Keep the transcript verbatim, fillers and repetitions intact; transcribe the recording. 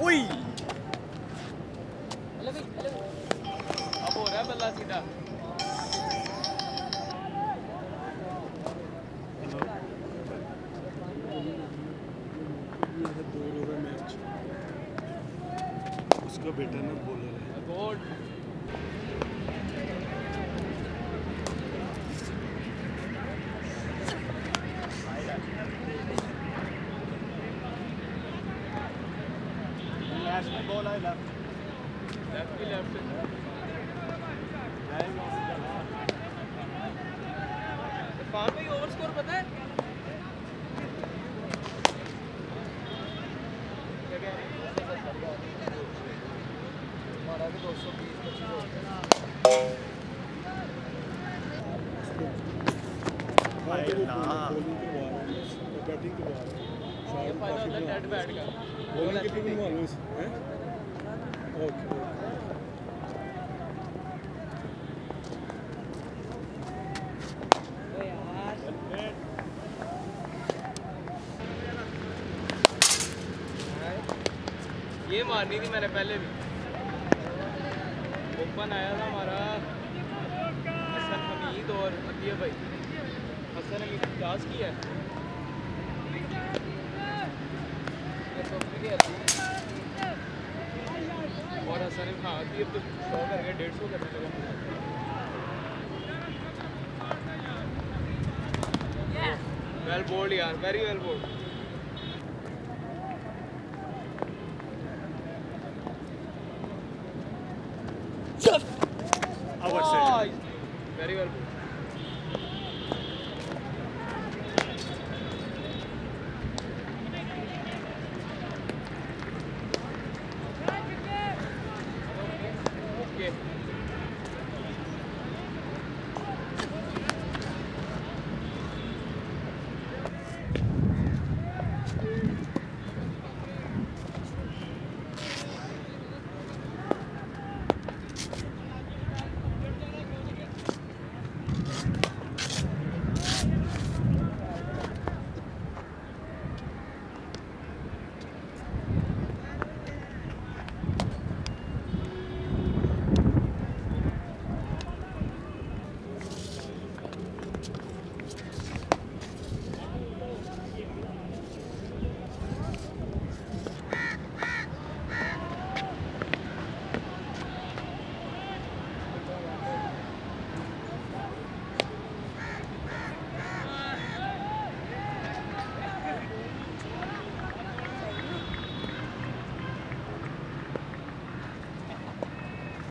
ओए अब हो रहा है बल्ला सीधा। दो ओवर मैच उसका बेटा ना बॉलर है। गोड लास्ट में बॉल है लेफ्ट लेफ्ट की लेफ्ट कहाँ पे ओवर स्कोर पता है क्या कह रहे हैं? हमारा भी दो सौ बीस पच्चीस बैटिंग करवा ये फायदा होता है डेड बैट का। बॉलिंग कितनी बनवा लो इस हैं ओके ये मारनी थी मैंने पहले भी। ओपन आया था हमारा हसन हमीद और अतिया भाई। हसन हमीद क्लास किया है और हसन हाँ अतिया तो सौ कर गया डेढ़ सौ करने लगा। वेल बोल्ड यार वेरी वेल बोल्ड। Just